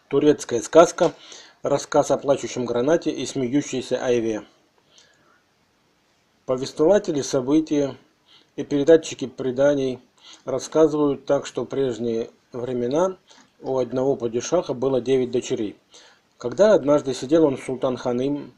Турецкая сказка. Рассказ о плачущем гранате и смеющейся айве. Повествователи события и передатчики преданий рассказывают так, что в прежние времена у одного падишаха было 9 дочерей. Когда однажды сидел он с Султан Ханым,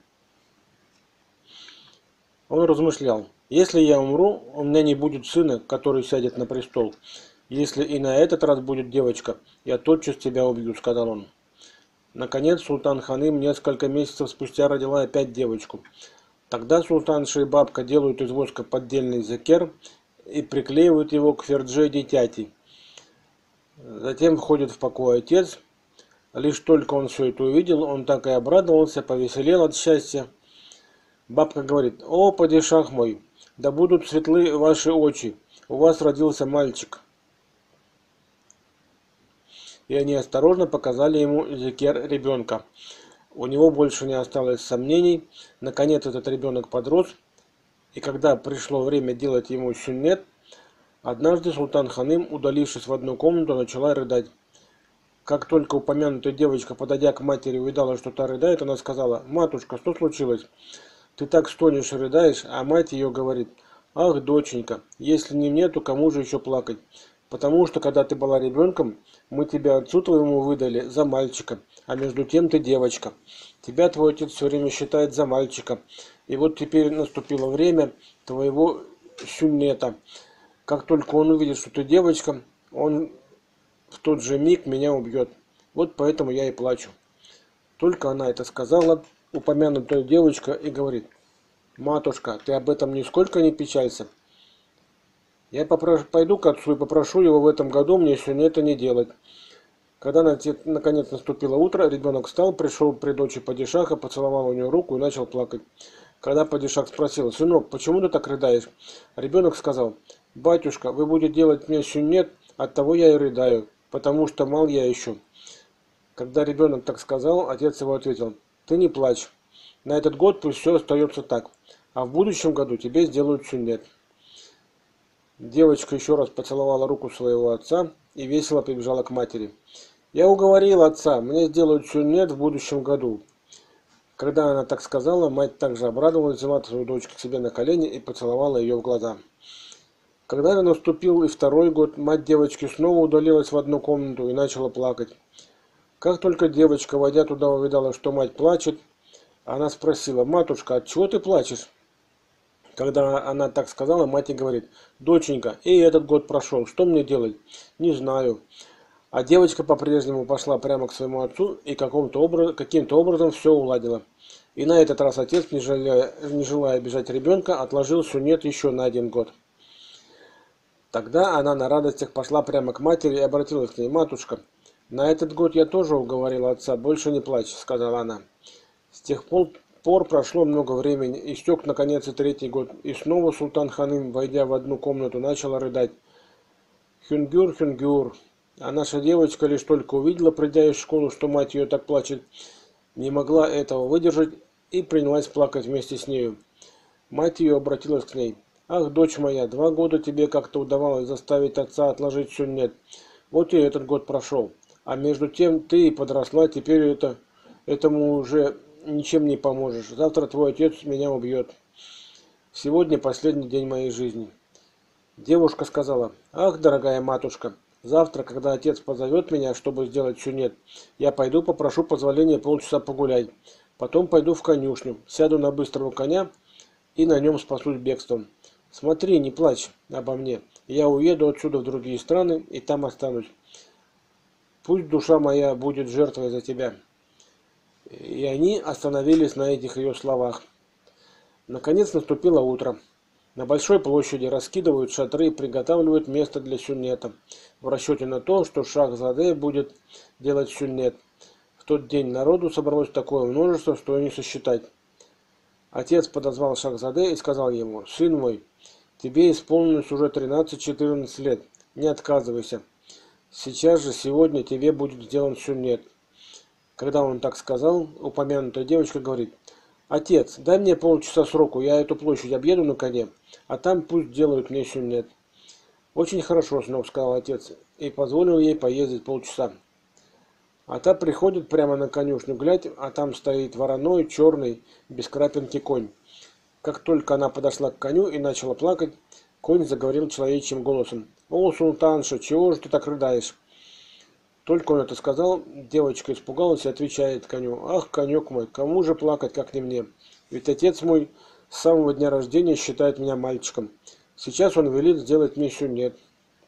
он размышлял: если я умру, у меня не будет сына, который сядет на престол. Если и на этот раз будет девочка, я тотчас тебя убью, сказал он. Наконец Султан Ханым несколько месяцев спустя родила опять девочку. Тогда султанша и бабка делают из воска поддельный зекер и приклеивают его к фердже дитяти. Затем входит в покой отец. Лишь только он все это увидел, он так и обрадовался, повеселел от счастья. Бабка говорит: «О, падишах мой, да будут светлы ваши очи, у вас родился мальчик». И они осторожно показали ему зекер ребенка. У него больше не осталось сомнений. Наконец этот ребенок подрос, и когда пришло время делать ему сюннет, однажды Султан Ханым, удалившись в одну комнату, начала рыдать. Как только упомянутая девочка, подойдя к матери, увидала, что та рыдает, она сказала: «Матушка, что случилось? Ты так стонешь и рыдаешь». А мать ее говорит: «Ах, доченька, если не мне, то кому же еще плакать? Потому что, когда ты была ребенком, мы тебя отцу твоему выдали за мальчика, а между тем ты девочка. Тебя твой отец все время считает за мальчика. И вот теперь наступило время твоего сюннета. Как только он увидит, что ты девочка, он в тот же миг меня убьет. Вот поэтому я и плачу». Только она это сказала, упомянутая девочка и говорит: «Матушка, ты об этом нисколько не печалься. Я пойду к отцу и попрошу его в этом году мне сюннета не делать». Когда наконец наступило утро, ребенок встал, пришел при дочери падишаха, поцеловал у нее руку и начал плакать. Когда падишах спросил: «Сынок, почему ты так рыдаешь?» Ребенок сказал: «Батюшка, вы будете делать мне сюннет, оттого я и рыдаю, потому что мал я еще». Когда ребенок так сказал, отец его ответил: «Ты не плачь. На этот год пусть все остается так, а в будущем году тебе сделают сюннет». Девочка еще раз поцеловала руку своего отца и весело побежала к матери. «Я уговорил отца, мне сделают сюннет в будущем году». Когда она так сказала, мать также обрадовалась, взяла свою дочку к себе на колени и поцеловала ее в глаза. Когда наступил и второй год, мать девочки снова удалилась в одну комнату и начала плакать. Как только девочка, войдя туда, увидала, что мать плачет, она спросила: «Матушка, от чего ты плачешь?» Когда она так сказала, мать и говорит: «Доченька, и этот год прошел, что мне делать?» «Не знаю». А девочка по-прежнему пошла прямо к своему отцу и каким-то образом все уладила. И на этот раз отец, не желая обижать ребенка, отложил сюннет еще на 1 год. Тогда она на радостях пошла прямо к матери и обратилась к ней: «Матушка, на этот год я тоже уговорила отца, больше не плачь», — сказала она. С тех пор прошло много времени, истек наконец и 3-й год, и снова Султан Ханым, войдя в одну комнату, начала рыдать: «Хюнгюр, Хюнгюр». А наша девочка лишь только увидела, придя из школы, что мать ее так плачет, не могла этого выдержать и принялась плакать вместе с нею. Мать ее обратилась к ней: «Ах, дочь моя, 2 года тебе как-то удавалось заставить отца отложить сюннет. Вот и этот год прошел. А между тем ты и подросла, теперь этому уже ничем не поможешь. Завтра твой отец меня убьет. Сегодня последний день моей жизни». Девушка сказала: «Ах, дорогая матушка, завтра, когда отец позовет меня, чтобы сделать сюннет, я пойду попрошу позволения полчаса погулять. Потом пойду в конюшню, сяду на быстрого коня и на нем спасусь бегством. Смотри, не плачь обо мне. Я уеду отсюда в другие страны и там останусь. Пусть душа моя будет жертвой за тебя». И они остановились на этих ее словах. Наконец наступило утро. На большой площади раскидывают шатры и приготавливают место для сюннета, в расчете на то, что Шахзаде будет делать сюннет. В тот день народу собралось такое множество, что и не сосчитать. Отец подозвал Шахзаде и сказал ему: «Сын мой, тебе исполнилось уже 13-14 лет, не отказывайся. Сейчас же, сегодня тебе будет сделан сюннет». Когда он так сказал, упомянутая девочка говорит: «Отец, дай мне полчаса сроку, я эту площадь объеду на коне, а там пусть делают мне сюннет». «Очень хорошо, сынок», — сказал отец, и позволил ей поездить полчаса. А та приходит прямо на конюшню, глядь, а там стоит вороной, черный, без крапинки конь. Как только она подошла к коню и начала плакать, конь заговорил человечьим голосом. «О, султанша, чего же ты так рыдаешь?» Только он это сказал, девочка испугалась и отвечает коню: «Ах, конек мой, кому же плакать, как не мне? Ведь отец мой с самого дня рождения считает меня мальчиком. Сейчас он велит сделать мне сюннет.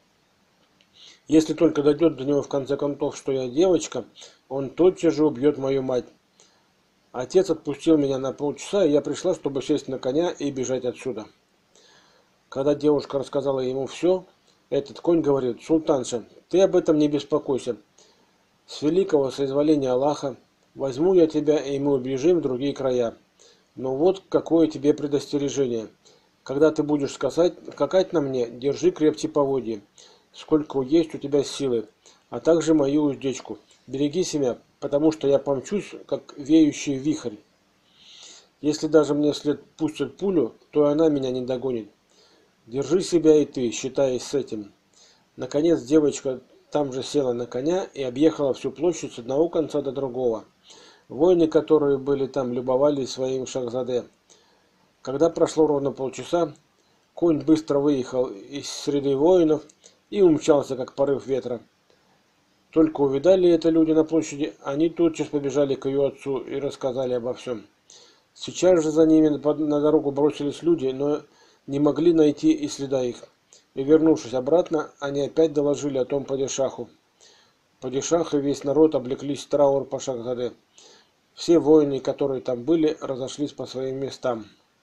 Если только дойдет до него в конце концов, что я девочка, он тотчас же убьет мою мать. Отец отпустил меня на полчаса, и я пришла, чтобы сесть на коня и бежать отсюда». Когда девушка рассказала ему все, этот конь говорит: «Султанша, ты об этом не беспокойся. С великого соизволения Аллаха возьму я тебя, и мы убежим в другие края. Но вот какое тебе предостережение. Когда ты будешь скакать на мне, держи крепче поводья, сколько есть у тебя силы, а также мою уздечку. Береги себя, потому что я помчусь, как веющий вихрь. Если даже мне вслед пустят пулю, то она меня не догонит. Держи себя и ты, считаясь с этим». Наконец девочка там же села на коня и объехала всю площадь с одного конца до другого. Воины, которые были там, любовались своим Шахзаде. Когда прошло ровно полчаса, конь быстро выехал из среды воинов и умчался, как порыв ветра. Только увидали это люди на площади, они тотчас побежали к ее отцу и рассказали обо всем. Сейчас же за ними на дорогу бросились люди, но не могли найти и следа их. И, вернувшись обратно, они опять доложили о том падишаху. Падишах и весь народ облеклись в траур по Шахзаде. Все воины, которые там были, разошлись по своим местам.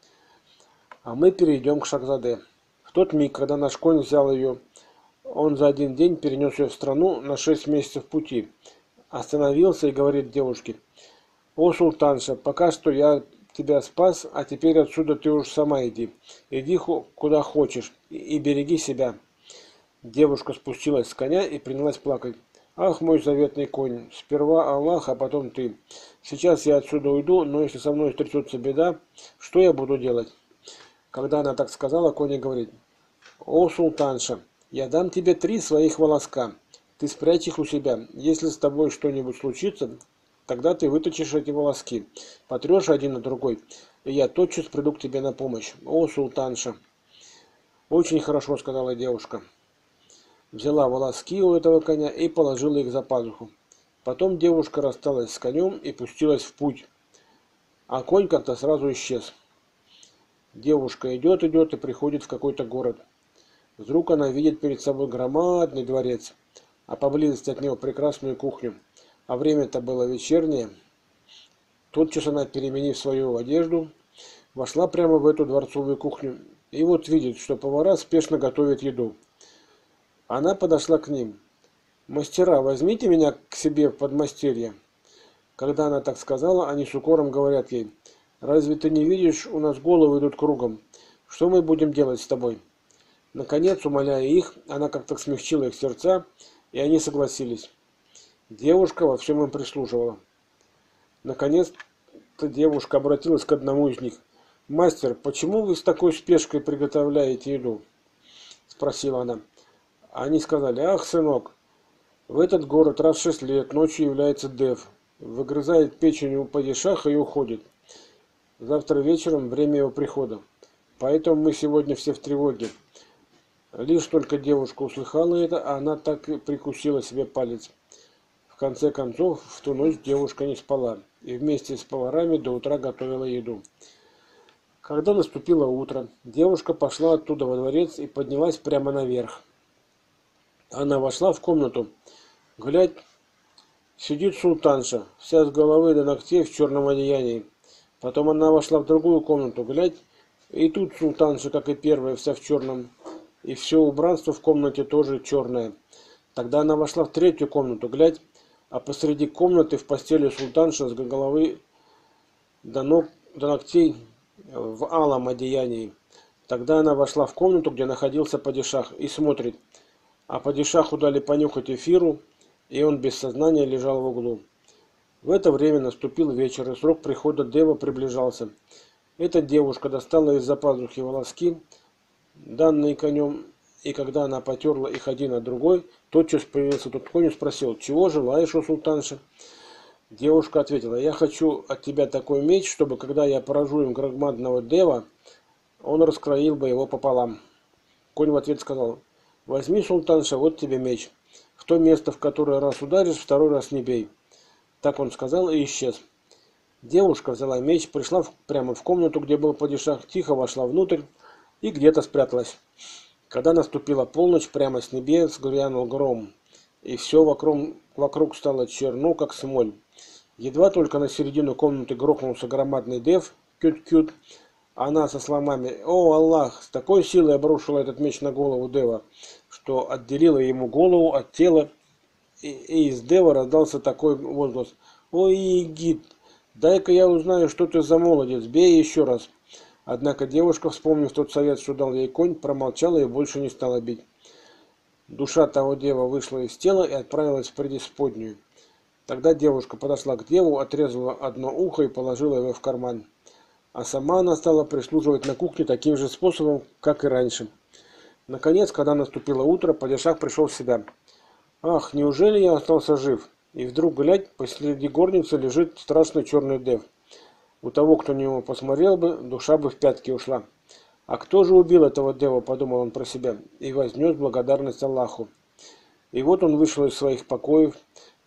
А мы перейдем к Шахзаде. В тот миг, когда наш конь взял ее, он за один день перенес ее в страну на 6 месяцев пути. Остановился и говорит девушке: «О, султанша, пока что я тебя спас, а теперь отсюда ты уж сама иди. Иди куда хочешь и береги себя». Девушка спустилась с коня и принялась плакать. «Ах, мой заветный конь, сперва Аллах, а потом ты. Сейчас я отсюда уйду, но если со мной стрясется беда, что я буду делать?» Когда она так сказала, конь говорит: «О, султанша, я дам тебе 3 своих волоска. Ты спрячь их у себя. Если с тобой что-нибудь случится, тогда ты вытащишь эти волоски, потрешь один на другой, и я тотчас приду к тебе на помощь. О, султанша!» «Очень хорошо», — сказала девушка. Взяла волоски у этого коня и положила их за пазуху. Потом девушка рассталась с конем и пустилась в путь, а конь как-то сразу исчез. Девушка идет и приходит в какой-то город. Вдруг она видит перед собой громадный дворец, а поблизости от него прекрасную кухню. А время-то было вечернее. Тотчас она, переменив свою одежду, вошла прямо в эту дворцовую кухню и вот видит, что повара спешно готовят еду. Она подошла к ним. «Мастера, возьмите меня к себе в подмастерье». Когда она так сказала, они с укором говорят ей: «Разве ты не видишь, у нас головы идут кругом. Что мы будем делать с тобой?» Наконец, умоляя их, она как-то смягчила их сердца, и они согласились. Девушка во всем им прислуживала. Наконец-то девушка обратилась к одному из них. «Мастер, почему вы с такой спешкой приготовляете еду?» — спросила она. Они сказали: «Ах, сынок, в этот город раз в 6 лет ночью является Дев, выгрызает печень у падишаха и уходит. Завтра вечером время его прихода. Поэтому мы сегодня все в тревоге». Лишь только девушка услыхала это, а она так и прикусила себе палец. В конце концов, в ту ночь девушка не спала и вместе с поварами до утра готовила еду. Когда наступило утро, девушка пошла оттуда во дворец и поднялась прямо наверх. Она вошла в комнату. Глядь, сидит султанша, вся с головы до ногтей в черном одеянии. Потом она вошла в другую комнату. Глядь, и тут султанша, как и первая, вся в черном. И все убранство в комнате тоже черное. Тогда она вошла в третью комнату. Глядь, а посреди комнаты в постели султанша с головы до ногтей в алом одеянии. Тогда она вошла в комнату, где находился падишах, и смотрит. А падишаху дали понюхать эфиру, и он без сознания лежал в углу. В это время наступил вечер, и срок прихода Дева приближался. Эта девушка достала из-за пазухи волоски, данные конем, и когда она потерла их один от другой, тотчас появился тот конь и спросил: «Чего желаешь, о султанша?» Девушка ответила: «Я хочу от тебя такой меч, чтобы, когда я поражу им громадного дева, он раскроил бы его пополам». Конь в ответ сказал: «Возьми, султанша, вот тебе меч. В то место, в которое раз ударишь, второй раз не бей». Так он сказал и исчез. Девушка взяла меч, пришла прямо в комнату, где был падишах, тихо вошла внутрь и где-то спряталась. Когда наступила полночь, прямо с небес грянул гром, и все вокруг стало черно, как смоль. Едва только на середину комнаты грохнулся громадный дев, кют-кют, она со словами «О, Аллах!» с такой силой обрушила этот меч на голову дева, что отделила ему голову от тела, и из дева раздался такой возглас: «Ой, Египт! Дай-ка я узнаю, что ты за молодец, бей еще раз». Однако девушка, вспомнив тот совет, что дал ей конь, промолчала и больше не стала бить. Душа того дева вышла из тела и отправилась в преисподнюю. Тогда девушка подошла к деву, отрезала одно ухо и положила его в карман. А сама она стала прислуживать на кухне таким же способом, как и раньше. Наконец, когда наступило утро, падишах пришел в себя. «Ах, неужели я остался жив?» И вдруг, глядь, посреди горницы лежит страшный черный дев. У того, кто на него посмотрел бы, душа бы в пятки ушла. «А кто же убил этого дева?» – подумал он про себя и вознес благодарность Аллаху. И вот он вышел из своих покоев.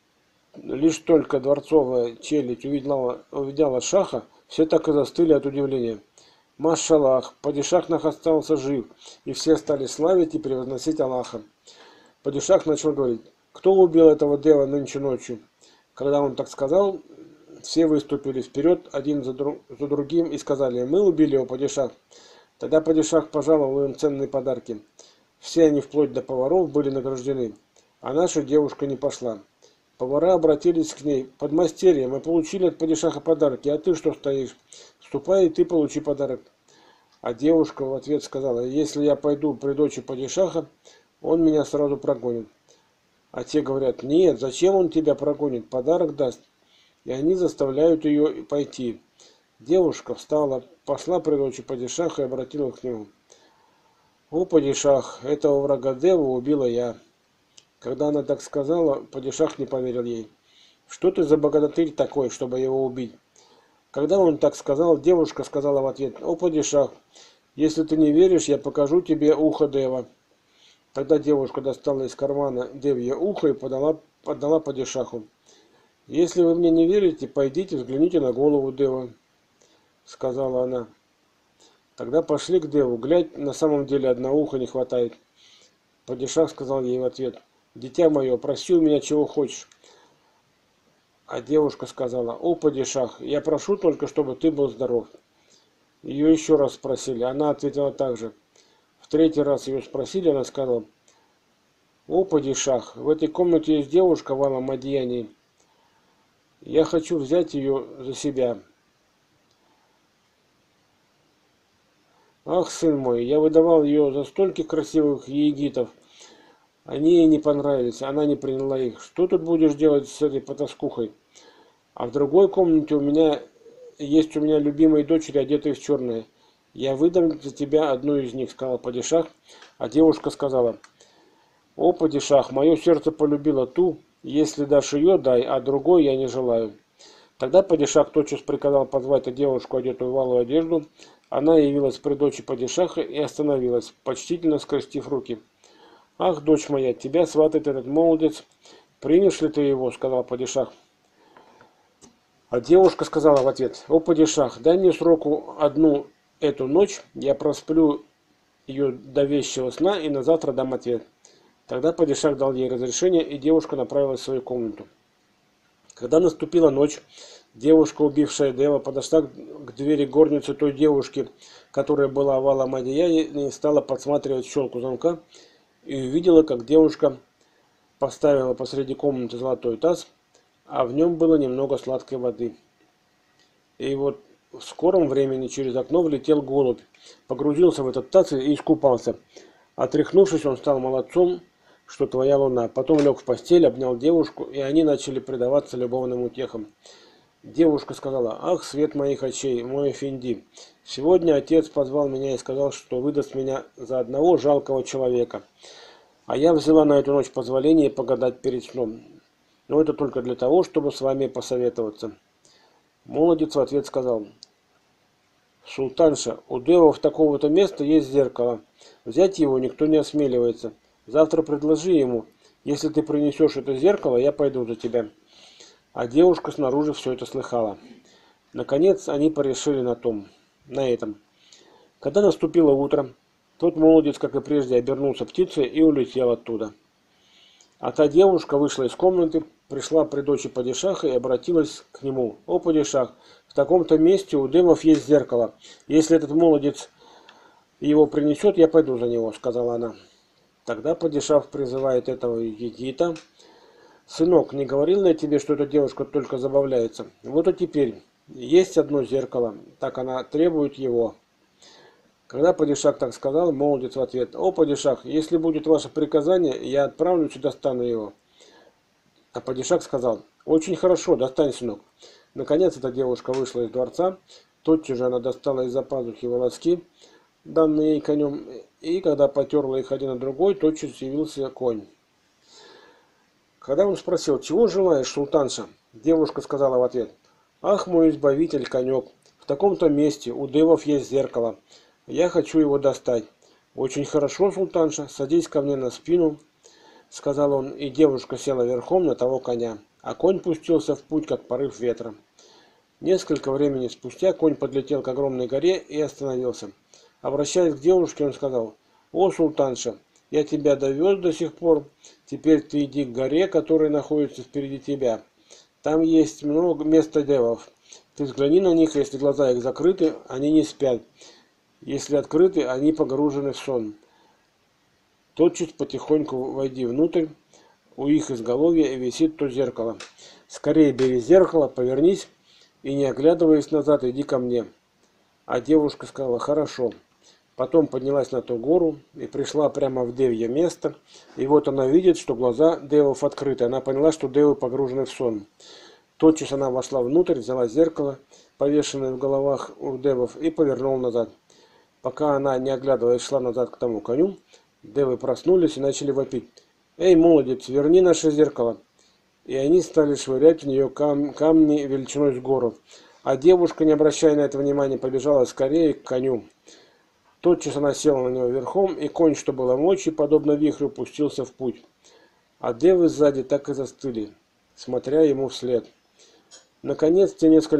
Лишь только дворцовая челядь увидела шаха, все так и застыли от удивления. Машаллах, падишах наш остался жив, и все стали славить и превозносить Аллаха. Падишах начал говорить: «Кто убил этого дева нынче ночью?» Когда он так сказал, все выступили вперед один за другим и сказали: «Мы убили его, падишах». Тогда падишах пожаловал им ценные подарки. Все они, вплоть до поваров, были награждены, а наша девушка не пошла. Повара обратились к ней: «Подмастерье, мы получили от падишаха подарки, а ты что стоишь? Ступай, и ты получи подарок». А девушка в ответ сказала: «Если я пойду при дочи падишаха, он меня сразу прогонит». А те говорят: «Нет, зачем он тебя прогонит? Подарок даст». И они заставляют ее пойти. Девушка встала, пошла при дочи падишаха и обратилась к нему: «О, падишах, этого врага дева убила я». Когда она так сказала, падишах не поверил ей. «Что ты за богатырь такой, чтобы его убить?» Когда он так сказал, девушка сказала в ответ: «О, падишах, если ты не веришь, я покажу тебе ухо дева». Тогда девушка достала из кармана девье ухо и подала падишаху. «Если вы мне не верите, пойдите, взгляните на голову дева», — сказала она. Тогда пошли к деву. Глядь, на самом деле одного уха не хватает. Падишах сказал ей в ответ: «Дитя мое, проси у меня чего хочешь». А девушка сказала: «О, падишах, я прошу только, чтобы ты был здоров». Ее еще раз спросили, она ответила так же. В третий раз ее спросили, она сказала: «О, падишах, в этой комнате есть девушка в алом одеянии. Я хочу взять ее за себя». «Ах, сын мой, я выдавал ее за стольких красивых егитов. Они ей не понравились, она не приняла их. Что тут будешь делать с этой потаскухой? А в другой комнате у меня любимые дочери, одетые в черное. Я выдам за тебя одну из них», — сказал падишах. А девушка сказала: «О, падишах, мое сердце полюбило ту, если дашь ее, дай, а другой я не желаю». Тогда падишах тотчас приказал позвать девушку, одетую в алую одежду. Она явилась при дочи падишаха и остановилась, почтительно скрестив руки. «Ах, дочь моя, тебя сватает этот молодец. Примешь ли ты его?» — сказал падишах. А девушка сказала в ответ: «О, падишах, дай мне сроку одну эту ночь, я просплю ее до вещего сна и на завтра дам ответ». Тогда падишах дал ей разрешение, и девушка направилась в свою комнату. Когда наступила ночь, девушка, убившая дева, подошла к двери горницы той девушки, которая была в алом одеянии, и стала подсматривать в щелку замка, и увидела, как девушка поставила посреди комнаты золотой таз, а в нем было немного сладкой воды. И вот в скором времени через окно влетел голубь, погрузился в этот таз и искупался. Отряхнувшись, он стал молодцом, что твоя луна. Потом лег в постель, обнял девушку, и они начали предаваться любовным утехам. Девушка сказала: «Ах, свет моих очей, мой эфенди! Сегодня отец позвал меня и сказал, что выдаст меня за одного жалкого человека. А я взяла на эту ночь позволение погадать перед сном. Но это только для того, чтобы с вами посоветоваться». Молодец в ответ сказал: «Султанша, у девов такого-то места есть зеркало. Взять его никто не осмеливается. Завтра предложи ему. Если ты принесешь это зеркало, я пойду за тебя». А девушка снаружи все это слыхала. Наконец они порешили на этом. Когда наступило утро, тот молодец, как и прежде, обернулся птицей и улетел оттуда. А та девушка вышла из комнаты, пришла при дочи падишаха и обратилась к нему: «О, падишах, в таком-то месте у девов есть зеркало. Если этот молодец его принесет, я пойду за него», — сказала она. Тогда падишах призывает этого егита: «Сынок, не говорил ли я тебе, что эта девушка только забавляется? Вот и теперь есть одно зеркало, так она требует его». Когда падишах так сказал, молодец в ответ: «О, падишах, если будет ваше приказание, я отправлюсь и достану его». А падишах сказал: «Очень хорошо, достань, сынок». Наконец эта девушка вышла из дворца, тотчас же она достала из-за пазухи волоски, данные ей конем, и когда потерла их один на другой, тотчас явился конь. Когда он спросил: «Чего желаешь, султанша?» Девушка сказала в ответ: «Ах, мой избавитель, конек, в таком-то месте у девов есть зеркало. Я хочу его достать». «Очень хорошо, султанша, садись ко мне на спину», — сказал он, и девушка села верхом на того коня, а конь пустился в путь, как порыв ветра. Несколько времени спустя конь подлетел к огромной горе и остановился. Обращаясь к девушке, он сказал: «О, султанша, я тебя довез до сих пор. Теперь ты иди к горе, которая находится впереди тебя. Там есть много места девов. Ты взгляни на них, если глаза их закрыты, они не спят. Если открыты, они погружены в сон. Тотчас потихоньку войди внутрь, у их изголовья висит то зеркало. Скорее бери зеркало, повернись и, не оглядываясь назад, иди ко мне». А девушка сказала: «Хорошо». Потом поднялась на ту гору и пришла прямо в девье место. И вот она видит, что глаза девов открыты. Она поняла, что девы погружены в сон. Тотчас она вошла внутрь, взяла зеркало, повешенное в головах у девов, и повернула назад. Пока она, не оглядываясь, шла назад к тому коню, девы проснулись и начали вопить: «Эй, молодец, верни наше зеркало!» И они стали швырять в нее камни величиной с гору. А девушка, не обращая на это внимания, побежала скорее к коню. Тотчас она села на него верхом, и конь, что было мочи, подобно вихрю, пустился в путь. А девы сзади так и застыли, смотря ему вслед. Наконец,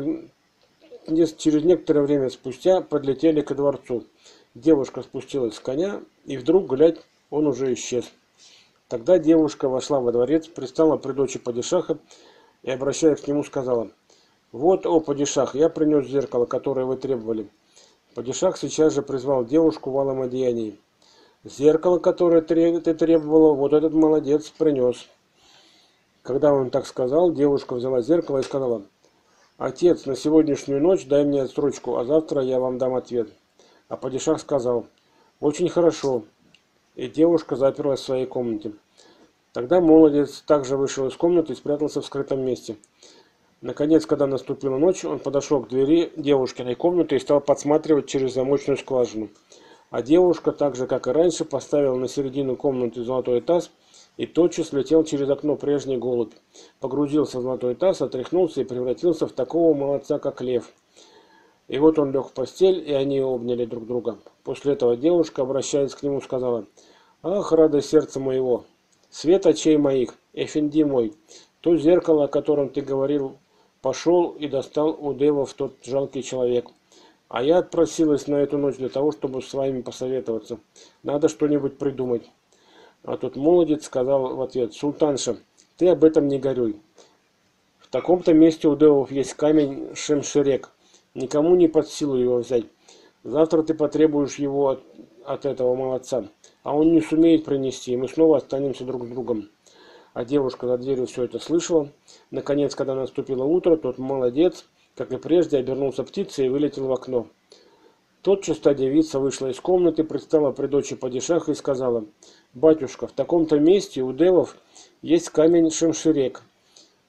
через некоторое время спустя подлетели ко дворцу. Девушка спустилась с коня, и вдруг, глядь, он уже исчез. Тогда девушка вошла во дворец, пристала при дочи падишаха и, обращаясь к нему, сказала: «Вот, о, падишах, я принес зеркало, которое вы требовали». Падишах сейчас же призвал девушку в алом одеянии. «Зеркало, которое ты требовала, вот этот молодец принес». Когда он так сказал, девушка взяла зеркало и сказала: «Отец, на сегодняшнюю ночь дай мне отсрочку, а завтра я вам дам ответ». А падишах сказал: «Очень хорошо». И девушка заперлась в своей комнате. Тогда молодец также вышел из комнаты и спрятался в скрытом месте. Наконец, когда наступила ночь, он подошел к двери девушкиной комнаты и стал подсматривать через замочную скважину. А девушка, так же как и раньше, поставила на середину комнаты золотой таз, и тотчас летел через окно прежний голубь. Погрузился в золотой таз, отряхнулся и превратился в такого молодца, как лев. И вот он лег в постель, и они обняли друг друга. После этого девушка, обращаясь к нему, сказала: «Ах, радость сердца моего, свет очей моих, эфенди мой, то зеркало, о котором ты говорил, пошел и достал у девов тот жалкий человек. А я отпросилась на эту ночь для того, чтобы с вами посоветоваться. Надо что-нибудь придумать». А тот молодец сказал в ответ: «Султанша, ты об этом не горюй. В таком-то месте у девов есть камень Шемшерек. Никому не под силу его взять. Завтра ты потребуешь его от этого молодца, а он не сумеет принести, и мы снова останемся друг с другом». А девушка за дверью все это слышала. Наконец, когда наступило утро, тот молодец, как и прежде, обернулся птицей и вылетел в окно. Тотчас та девица вышла из комнаты, предстала при дочи падишаха и сказала: «Батюшка, в таком-то месте у девов есть камень Шемшерек.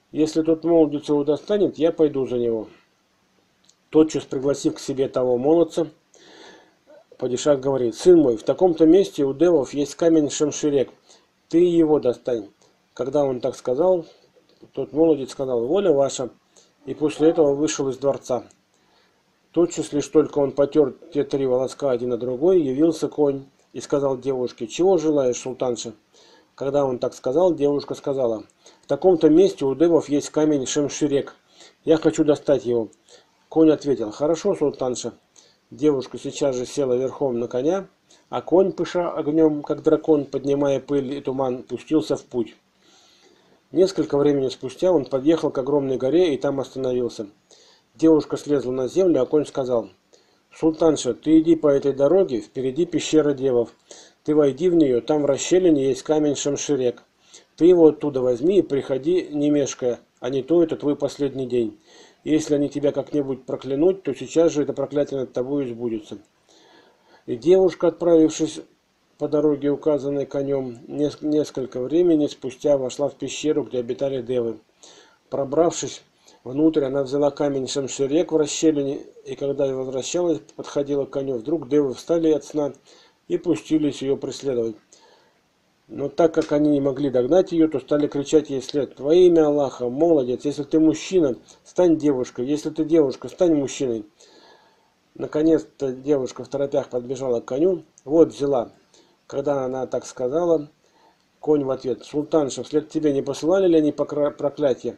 Если тот молодец его достанет, я пойду за него. Тотчас пригласив к себе того молодца, падишах говорит: сын мой, в таком-то месте у девов есть камень Шамширек, ты его достань. Когда он так сказал, тот молодец сказал: воля ваша, и после этого вышел из дворца. Тотчас лишь только он потер те три волоска один на другой, явился конь и сказал девушке: чего желаешь, султанша? Когда он так сказал, девушка сказала: в таком-то месте у девов есть камень Шамширек, я хочу достать его. Конь ответил: хорошо, султанша. Девушка сейчас же села верхом на коня, а конь, пыша огнем, как дракон, поднимая пыль и туман, пустился в путь. Несколько времени спустя он подъехал к огромной горе и там остановился. Девушка слезла на землю, а конь сказал: султанша, ты иди по этой дороге, впереди пещера девов. Ты войди в нее, там в расщелине есть камень Шамширек. Ты его оттуда возьми и приходи, не мешкая, а не то это твой последний день. Если они тебя как-нибудь проклянут, то сейчас же это проклятие над тобой сбудется. И девушка, отправившись по дороге, указанной конем, несколько времени спустя вошла в пещеру, где обитали девы. Пробравшись внутрь, она взяла камень Шамширек в расщелине, и когда возвращалась, подходила к коню, вдруг девы встали от сна и пустились ее преследовать. Но так как они не могли догнать ее, то стали кричать ей вслед: во имя Аллаха, молодец, если ты мужчина, стань девушкой, если ты девушка, стань мужчиной. Наконец-то девушка в торопях подбежала к коню, вот взяла. Когда она так сказала, конь в ответ: султанша, вслед тебе не посылали ли они проклятие?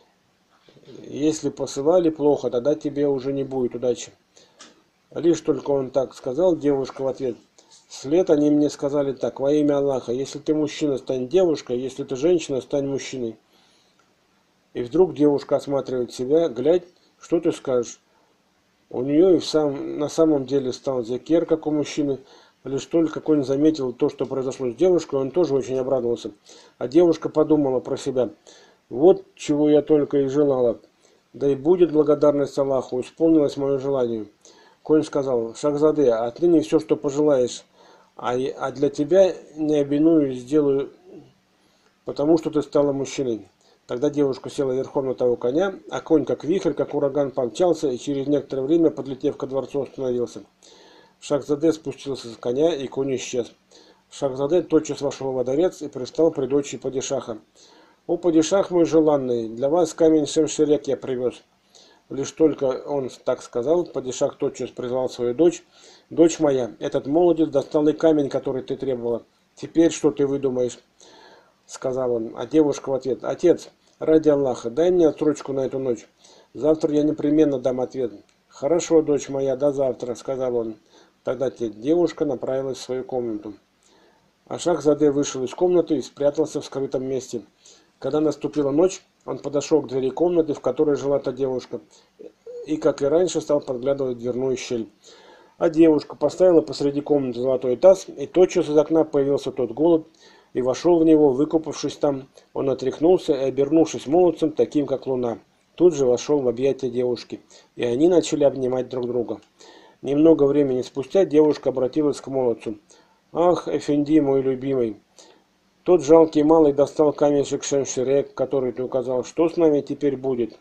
Если посылали, плохо, тогда тебе уже не будет удачи. Лишь только он так сказал, девушка в ответ: вслед они мне сказали так: во имя Аллаха, если ты мужчина, стань девушкой, если ты женщина, стань мужчиной. И вдруг девушка осматривает себя: глядь, что ты скажешь? У нее на самом деле стал зекер, как у мужчины. Лишь только конь заметил то, что произошло с девушкой, он тоже очень обрадовался. А девушка подумала про себя: вот чего я только и желала. Да и будет благодарность Аллаху, исполнилось мое желание. Конь сказал: Шахзаде, отныне все, что пожелаешь, а для тебя не обиную сделаю, потому что ты стала мужчиной. Тогда девушка села верхом на того коня, а конь, как вихрь, как ураган, помчался и через некоторое время, подлетев ко дворцу, остановился. Шахзаде спустился с коня, и конь исчез. Шахзаде тотчас вошел во дворец и пристал при дочери падишаха. «О, падишах мой желанный, для вас камень Шамширек я привез». Лишь только он так сказал, падишах тотчас призвал свою дочь. «Дочь моя, этот молодец достал и камень, который ты требовала. Теперь что ты выдумаешь?» — сказал он. А девушка в ответ: «Отец, ради Аллаха, дай мне отсрочку на эту ночь. Завтра я непременно дам ответ». «Хорошо, дочь моя, до завтра», — сказал он. Тогда девушка направилась в свою комнату. А Шахзаде вышел из комнаты и спрятался в скрытом месте. Когда наступила ночь, он подошел к двери комнаты, в которой жила та девушка, и, как и раньше, стал подглядывать в дверную щель. А девушка поставила посреди комнаты золотой таз, и тотчас из окна появился тот голубь, и вошел в него, выкупавшись там. Он отряхнулся и, обернувшись молодцем, таким как луна, тут же вошел в объятия девушки, и они начали обнимать друг друга. Немного времени спустя девушка обратилась к молодцу: «Ах, Эфенди, мой любимый, тот жалкий малый достал камешек Шамширек, который ты указал. Что с нами теперь будет?»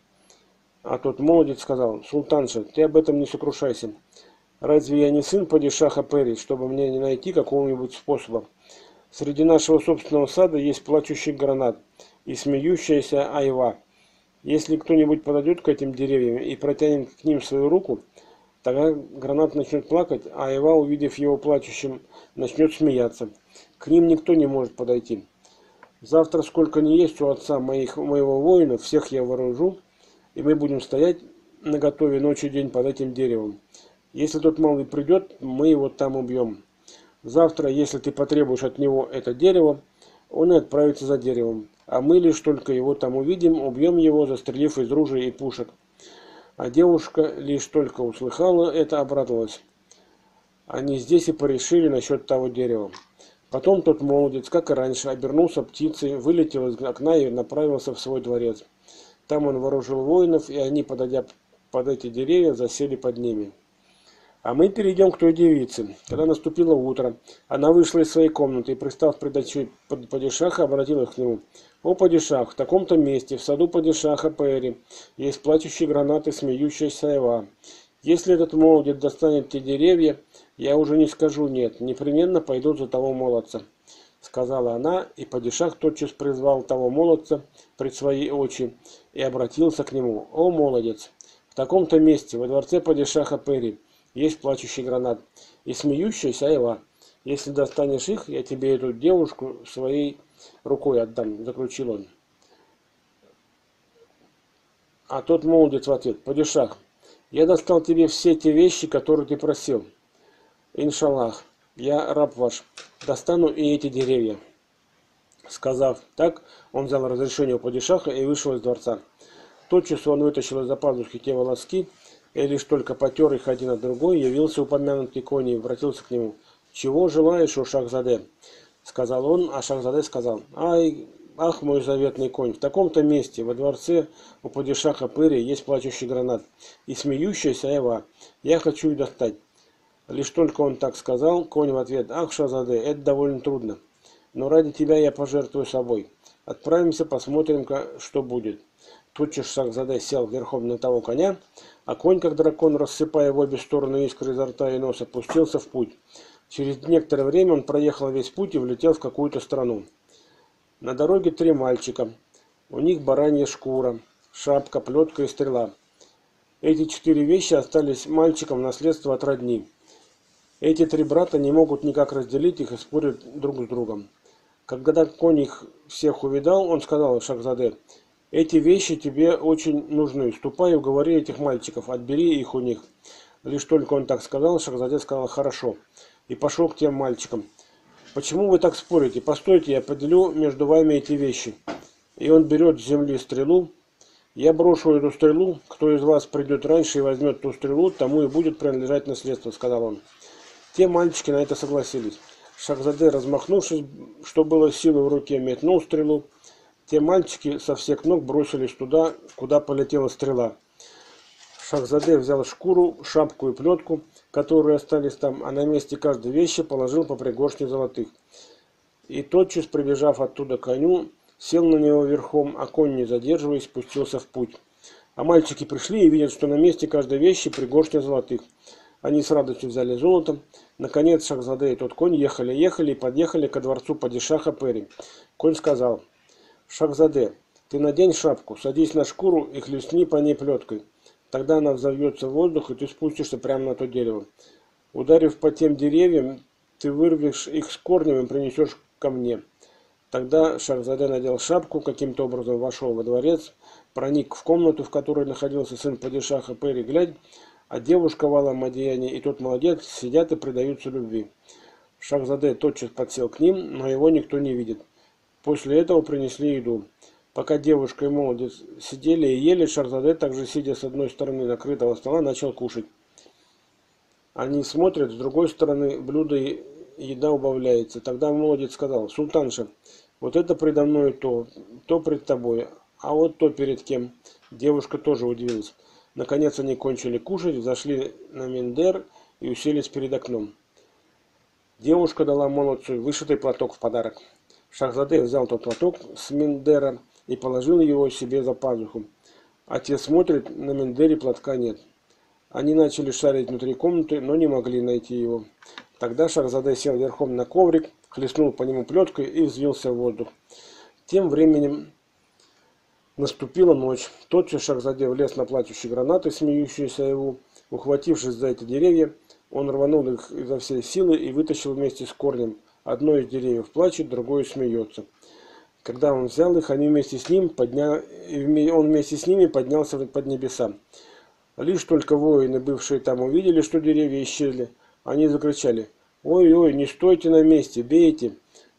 А тот молодец сказал: «Султанша, ты об этом не сокрушайся. Разве я не сын падишаха Пери, чтобы мне не найти какого-нибудь способа? Среди нашего собственного сада есть плачущий гранат и смеющаяся айва. Если кто-нибудь подойдет к этим деревьям и протянет к ним свою руку, тогда гранат начнет плакать, а айва, увидев его плачущим, начнет смеяться. К ним никто не может подойти. Завтра, сколько ни есть у отца моего воина, всех я вооружу, и мы будем стоять наготове ночь и день под этим деревом. Если тот малый придет, мы его там убьем. Завтра, если ты потребуешь от него это дерево, он и отправится за деревом, а мы лишь только его там увидим, убьем его, застрелив из ружей и пушек». А девушка лишь только услыхала это, обрадовалась. Они здесь и порешили насчет того дерева. Потом тот молодец, как и раньше, обернулся птицей, вылетел из окна и направился в свой дворец. Там он вооружил воинов, и они, подойдя под эти деревья, засели под ними. А мы перейдем к той девице. Когда наступило утро, она вышла из своей комнаты и, пристав пред очей падишаха, обратилась к нему. «О, падишах, в таком-то месте, в саду падишаха Пери, есть плачущие гранаты, смеющаяся айва. Если этот молодец достанет те деревья, я уже не скажу нет, непременно пойдут за того молодца», — сказала она, и падишах тотчас призвал того молодца пред свои очи и обратился к нему. «О, молодец, в таком-то месте, во дворце падишаха Пери, есть плачущий гранат и смеющаяся айва. Если достанешь их, я тебе эту девушку своей рукой отдам», — заключил он. А тот молодец в ответ: «Падишах, я достал тебе все те вещи, которые ты просил. Иншаллах, я раб ваш, достану и эти деревья». Сказав так, он взял разрешение у падишаха и вышел из дворца. Тотчас он вытащил из-за пазухи те волоски, и лишь только потер их один от другой, явился упомянутый конь и обратился к нему. «Чего желаешь, о Шахзаде?» — сказал он, а Шахзаде сказал: «Ах, мой заветный конь, в таком-то месте, во дворце у падишаха Пыри есть плачущий гранат и смеющаяся айва. Я хочу их достать». Лишь только он так сказал, конь в ответ: «Ах, Шахзаде, это довольно трудно, но ради тебя я пожертвую собой. Отправимся, посмотрим-ка, что будет». Тотчас Шахзаде сел верхом на того коня, а конь, как дракон, рассыпая в обе стороны искры изо рта и носа, пустился в путь. Через некоторое время он проехал весь путь и влетел в какую-то страну. На дороге 3 мальчика. У них баранья шкура, шапка, плетка и стрела. Эти 4 вещи остались мальчикам в наследство от родни. Эти 3 брата не могут никак разделить их и спорят друг с другом. Когда конь их всех увидал, он сказал Шахзаде: «Эти вещи тебе очень нужны. Ступай и уговори этих мальчиков, отбери их у них». Лишь только он так сказал, Шахзаде сказал: «Хорошо», и пошел к тем мальчикам. «Почему вы так спорите? Постойте, я поделю между вами эти вещи». И он берет с земли стрелу. «Я брошу эту стрелу. Кто из вас придет раньше и возьмет ту стрелу, тому и будет принадлежать наследство», — сказал он. Те мальчики на это согласились. Шахзаде, размахнувшись, что было силы в руке, метнул стрелу. Те мальчики со всех ног бросились туда, куда полетела стрела. Шахзаде взял шкуру, шапку и плетку, которые остались там, а на месте каждой вещи положил по пригоршне золотых. И тотчас, прибежав оттуда к коню, сел на него верхом, а конь, не задерживаясь, спустился в путь. А мальчики пришли и видят, что на месте каждой вещи пригоршня золотых. Они с радостью взяли золото. Наконец Шахзаде и тот конь ехали и подъехали ко дворцу падишаха Пери. Конь сказал: «Шахзаде, ты надень шапку, садись на шкуру и хлестни по ней плеткой. Тогда она взовьется в воздух, и ты спустишься прямо на то дерево. Ударив по тем деревьям, ты вырвешь их с корнем и принесешь ко мне». Тогда Шахзаде надел шапку, каким-то образом вошел во дворец, проник в комнату, в которой находился сын падишаха Пери, глядь, а девушка в алом одеянии и тот молодец сидят и предаются любви. Шахзаде тотчас подсел к ним, но его никто не видит. После этого принесли еду. Пока девушка и молодец сидели и ели, Шахзаде, также сидя с одной стороны накрытого стола, начал кушать. Они смотрят, с другой стороны блюдо и еда убавляется. Тогда молодец сказал: «Султанша, вот это предо мной то пред тобой, а вот то перед кем?» Девушка тоже удивилась. Наконец они кончили кушать, взошли на миндер и уселись перед окном. Девушка дала молодцу вышитый платок в подарок. Шахзаде взял тот платок с миндера и положил его себе за пазуху. А те смотрят, на миндере платка нет. Они начали шарить внутри комнаты, но не могли найти его. Тогда Шахзаде сел верхом на коврик, хлестнул по нему плеткой и взвился в воздух. Тем временем наступила ночь. Тотчас Шахзаде влез на плачущие гранаты, смеющиеся его. Ухватившись за эти деревья, он рванул их изо всей силы и вытащил вместе с корнем. Одно из деревьев плачет, другое смеется. Когда он взял их, он вместе с ними поднялся под небеса. Лишь только воины, бывшие там, увидели, что деревья исчезли, они закричали: «Ой-ой, не стойте на месте, бейте!»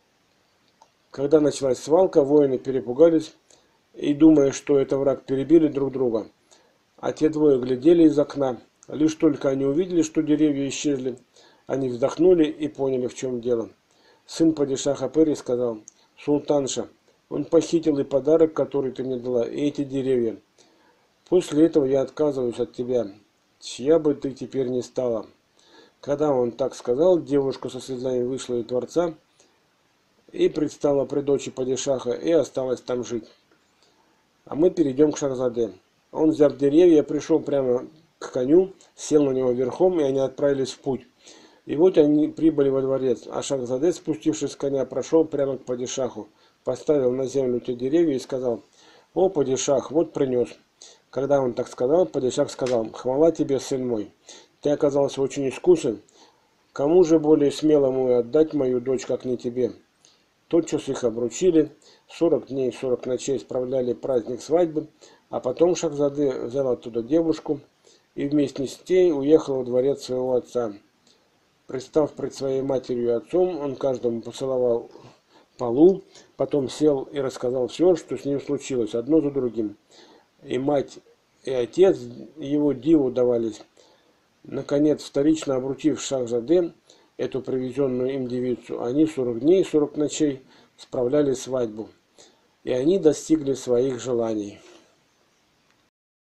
Когда началась свалка, воины перепугались и, думая, что это враг, перебили друг друга. А те двое глядели из окна. Лишь только они увидели, что деревья исчезли, они вздохнули и поняли, в чем дело. Сын падишаха Пери сказал: «Султанша, он похитил и подарок, который ты мне дала, и эти деревья. После этого я отказываюсь от тебя, чья бы ты теперь ни стала». Когда он так сказал, девушка со слезами вышла из дворца и предстала при дочи падишаха и осталась там жить. А мы перейдем к Шахзаде. Он, взяв деревья, пришел прямо к коню, сел на него верхом, и они отправились в путь. И вот они прибыли во дворец, а Шахзаде, спустившись с коня, прошел прямо к падишаху, поставил на землю те деревья и сказал: «О, падишах, вот принес». Когда он так сказал, падишах сказал: «Хвала тебе, сын мой, ты оказался очень искусен. Кому же более смелому отдать мою дочь, как не тебе?» Тотчас их обручили, 40 дней и 40 ночей справляли праздник свадьбы, а потом Шахзаде взял оттуда девушку и вместе с ней уехал во дворец своего отца. Пристав пред своей матерью и отцом, он каждому поцеловал полу, потом сел и рассказал все, что с ним случилось, одно за другим. И мать, и отец его диву давались. Наконец, вторично обручив Шахзаде, эту привезенную им девицу, они 40 дней и 40 ночей справляли свадьбу, и они достигли своих желаний.